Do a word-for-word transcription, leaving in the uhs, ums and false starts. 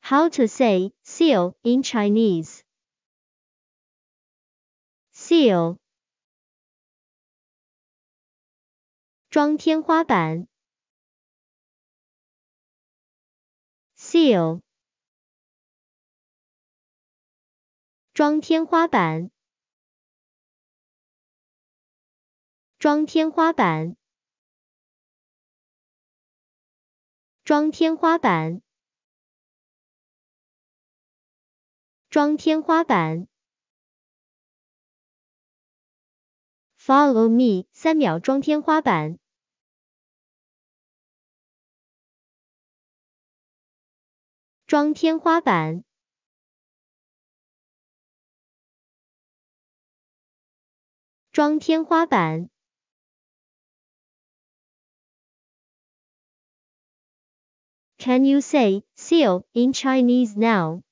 How to say ceil in Chinese. Ceil. 装天花板。ceil. 装天花板。装天花板。装天花板。装天花板。Follow me， 三秒装天花板。装天花板。装天花板。Can you say ceil in Chinese now?